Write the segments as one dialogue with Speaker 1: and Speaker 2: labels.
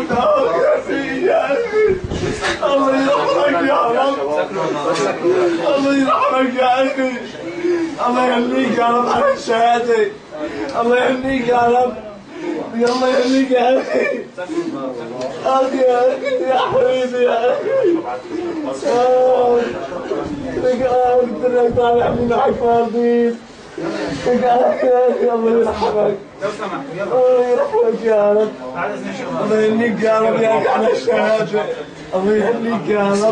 Speaker 1: الله يرحمك يا رب. الله يرحمك يا اخي. الله يهنيك يا رب على الشهاده. الله يهنيك يا رب. الله يهنيك يا اخي. اخي يا اخي يا حبيبي يا اخي. قلت لك طالع من حفاظي. الله يرحمك.
Speaker 2: لو سمحت يلا.
Speaker 1: الله يرحمك يا رب.
Speaker 2: بعد اذن الشباب.
Speaker 1: الله يهنيك يا رب يا اخي على الشهاده. الله يهنيك يا رب.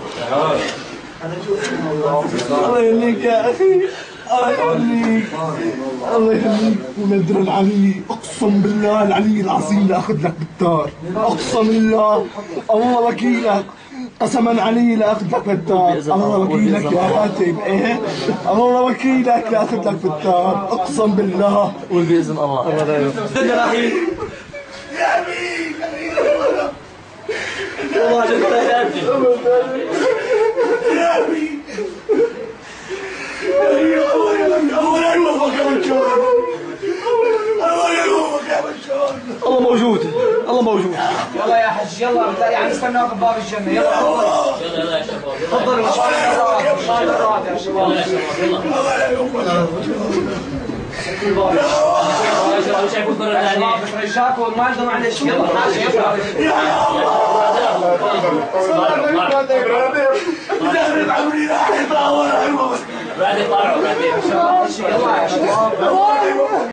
Speaker 1: الله يهنيك يا اخي. الله يهنيك. الله يهنيك. ونادر العلي، اقسم بالله العلي العظيم لاخذ لك بالدار. اقسم بالله. الله وكيلك. قسما علي لاخذ لك بالدار. الله وكيلك يا راتب. ايه الله وكيلك لاخذ لك بالدار. اقسم بالله.
Speaker 3: قول باذن الله. الله لا يوفقك.
Speaker 1: يا امين.
Speaker 3: والله جبت يا ابني.
Speaker 1: يا امين. الله يوفقك يا مشهور. الله يوفقك يا مشهور.
Speaker 3: الله موجود. الله موجود.
Speaker 2: يلا يا حج يلا يعني نستناك بباب الجنه يلا تفضل.
Speaker 3: يلا يا شباب.
Speaker 2: تفضلوا مش مرات يا شباب.
Speaker 3: يلا يا شباب يلا.
Speaker 1: الله يوفقك.
Speaker 3: وش يكون مرة ثانية؟
Speaker 2: بس رجاكم ما عندهم معلش يلا حاجه يلا.
Speaker 1: زهرة عمري راح يطول.
Speaker 3: بعد يطلعوا بعدين.
Speaker 2: يلا يا شباب.